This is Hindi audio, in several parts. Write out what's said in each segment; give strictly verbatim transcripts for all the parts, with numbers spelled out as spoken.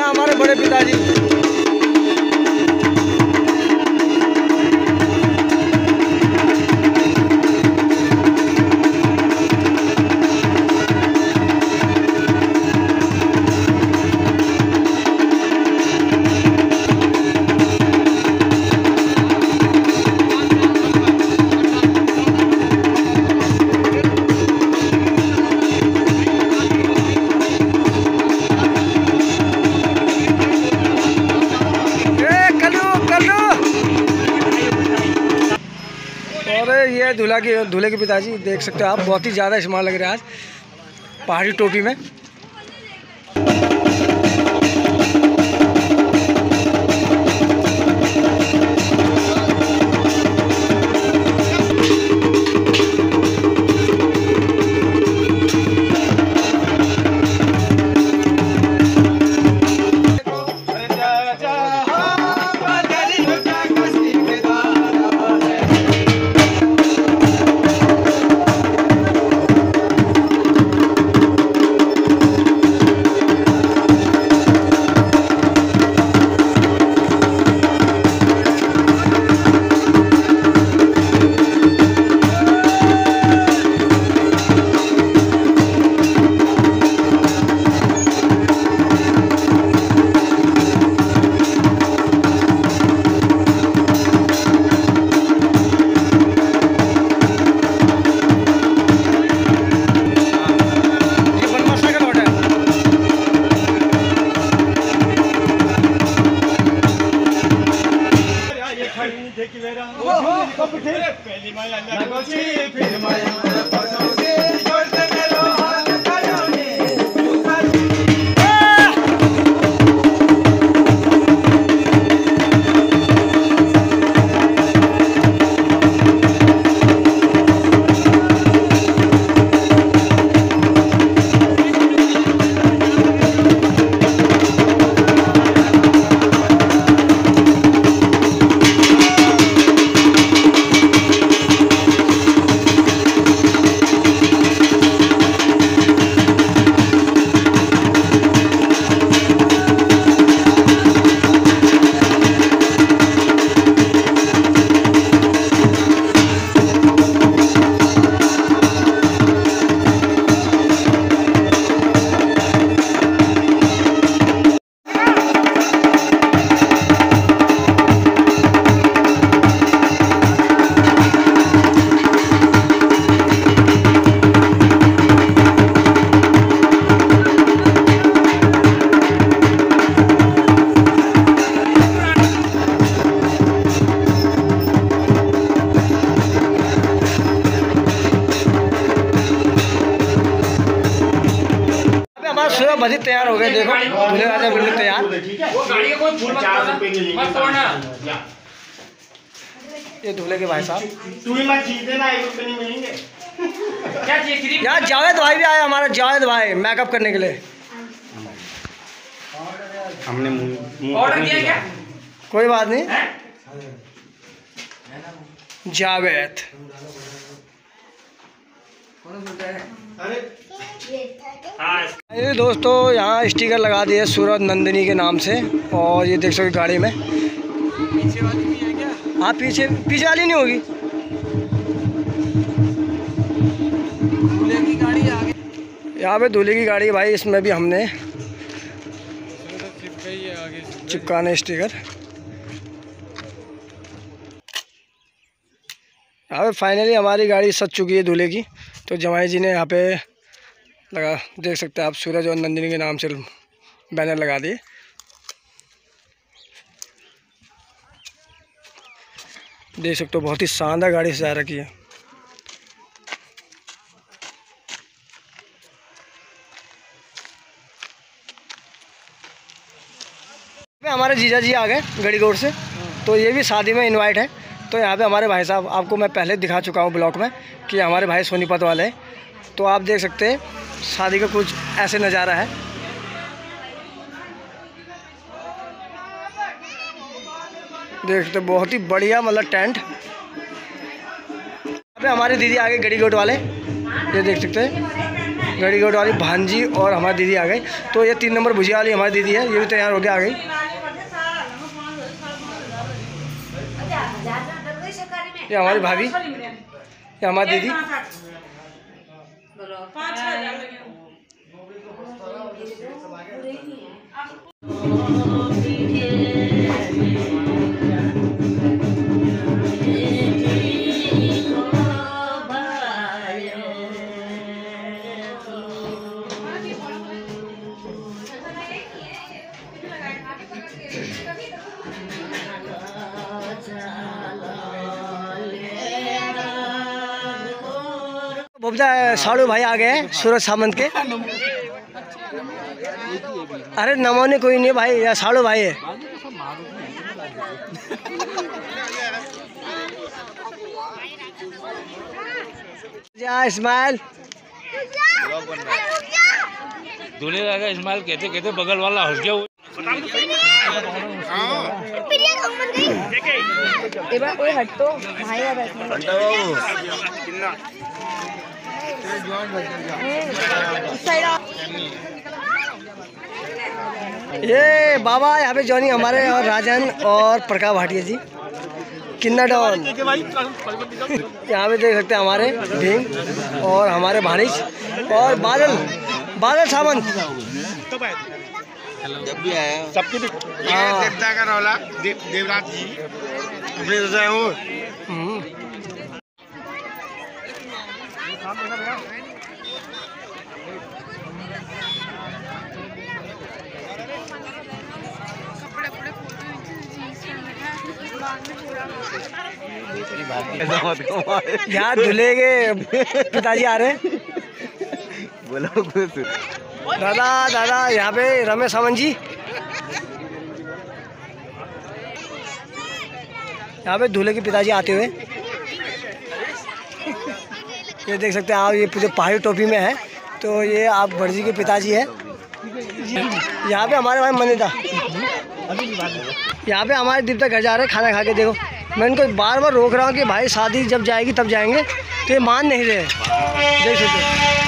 यहाँ हमारे बड़े पिताजी। ये दूल्हा की दूल्हे के पिताजी देख सकते हो आप, बहुत ही ज़्यादा स्मार्ट लग रहे हैं आज पहाड़ी टोपी में। सुबह बजी तैयार हो गए, देखो दूल्हे राजा बिल्कुल तैयार। वो गाड़ी का कोई फूल मत तोड़ना। ये दूल्हे के भाई साहब, तू ही मत खींच देना, एक रुपए नहीं मिलेंगे। क्या चाहिए? यार जावेद भाई भी आया, हमारा जावेद भाई मेकअप करने के लिए। हमने ऑर्डर किया क्या? कोई बात नहीं। जावेद ये दोस्तों यहाँ स्टिकर लगा दिए सूरज नंदिनी के नाम से। और ये देख सकते गाड़ी में पीछे वाली भी है क्या? हाँ पीछे पीछे वाली नहीं होगी, दूल्हे की गाड़ी आगे। यहाँ पे दूल्हे की गाड़ी भाई, इसमें भी हमने चिपकाने स्टिकर। यहाँ पे फाइनली हमारी गाड़ी सज चुकी है दूल्हे की। तो जमाई जी ने यहाँ पे लगा, देख सकते हैं आप, सूरज और नंदिनी के नाम से बैनर लगा दिए। देख सकते हो बहुत ही शानदार गाड़ी सजा रखी है। हमारे जीजा जी आ गए गढ़ीगोड़ से, तो ये भी शादी में इनवाइट है। तो यहाँ पे हमारे भाई साहब, आपको मैं पहले दिखा चुका हूँ ब्लॉग में कि हमारे भाई सोनीपत वाले हैं। तो आप देख सकते हैं शादी का कुछ ऐसे नज़ारा है। देख सकते बहुत ही बढ़िया मतलब टेंट। यहाँ पे हमारे दीदी आ गए गढ़ीगोड़ वाले, ये देख सकते हैं। गढ़ीगोड़ वाली भांजी और हमारी दीदी आ गई। तो ये तीन नंबर भुजिया वाली हमारी दीदी है, ये भी तैयार होके आ गई। ये हमारी भाभी, ये हमारी दीदी। बोबदा साड़ू भाई आ गए हैं सूरज सामंत के। अरे नमोने कोई नहीं भाई, या साड़ू भाई है। जा इस्माइल, दूल्हे का इस्माइल कहते कहते बगल वाला हंस गया। ये बाबा यहाँ पे जॉनी हमारे और राजन और प्रकाश भाटिया जी किन्ना डॉन। यहाँ पे देख सकते हैं हमारे भीम और हमारे भानिज और बादल बादल सामंत जब भी आया सबके भी देवता का रौला देव, देवराज जी अपने जैसे हूँ। यहाँ दूल्हे के पिताजी आ रहे हैं। बोलो कुछ। दादा दादा यहाँ पे रमेश सावंत जी, यहाँ पे दूल्हे के पिताजी आते हुए। ये देख सकते हैं आप, ये जो पहाड़ी टोपी में है तो ये आप भटजी के पिताजी है। यहाँ पे हमारे भाई मनीता, यहाँ पे हमारे दीपता घर जा रहे हैं खाना खा के। देखो मैं इनको बार बार रोक रहा हूँ कि भाई शादी जब जाएगी तब जाएंगे, तो ये मान नहीं रहे। देख सकते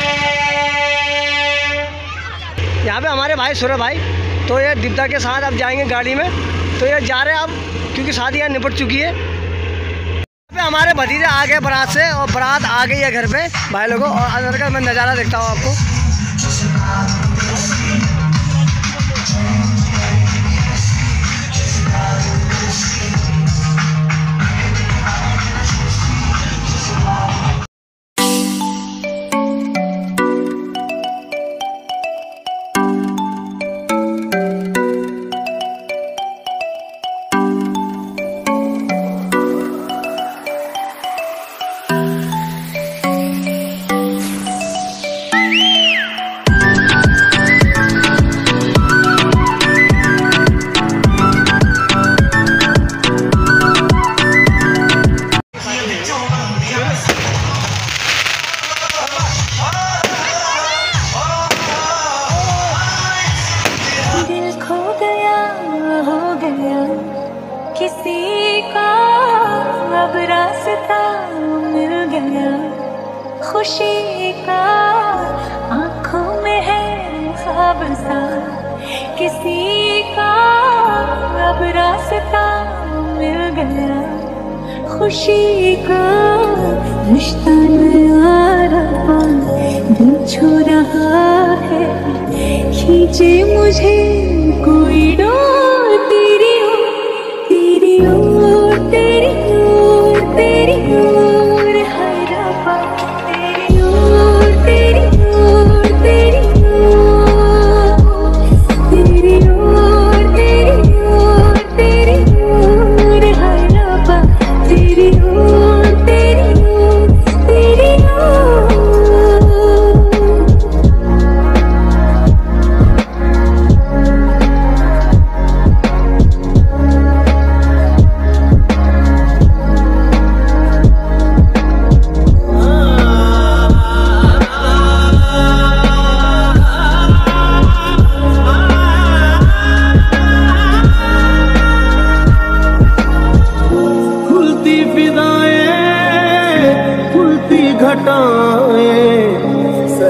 यहाँ पे हमारे भाई सूरज भाई, तो ये दीपता के साथ अब जाएंगे गाड़ी में। तो ये जा रहे हैं अब, क्योंकि शादी यहाँ निपट चुकी है। यहाँ पे हमारे भतीजे आ गए बारात से, और बारात आ गई है घर पे भाई लोगों। और अंदर का मैं नज़ारा देखता हूँ आपको। किसी का अब रास्ता मिल गया, खुशी का आँखों में है ख्वाब सा। किसी का अब रास्ता मिल गया, खुशी का रिश्ता नया रहा, दिल छू रहा है, खींचे मुझे कोई डोर तेरी ओर, तेरी ओर, तेरी ओर, हर रब्बा तेरी ओर, तेरी ओर, तेरी ओर, तेरी ओर, तेरी ओर, तेरी ओर, हर रब्बा तेरी ओर, तेरी ओर, तेरी ओर।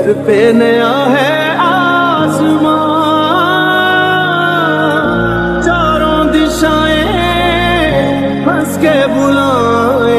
पे नया है आसमां, चारों दिशाएं हंस के बुलाए।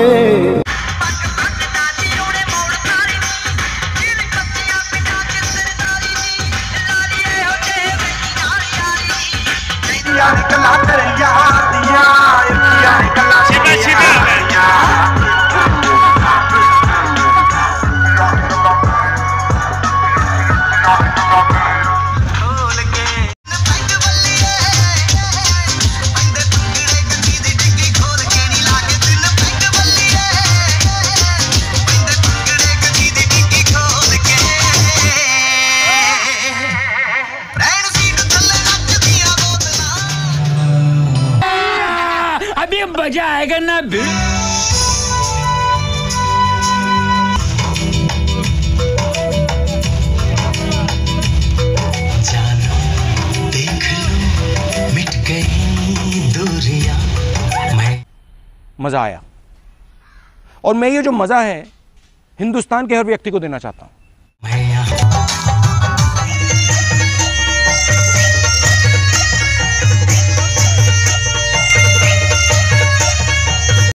अभी मजा आएगा ना भी। मज़ा आया, और मैं ये जो मज़ा है हिंदुस्तान के हर व्यक्ति को देना चाहता हूँ।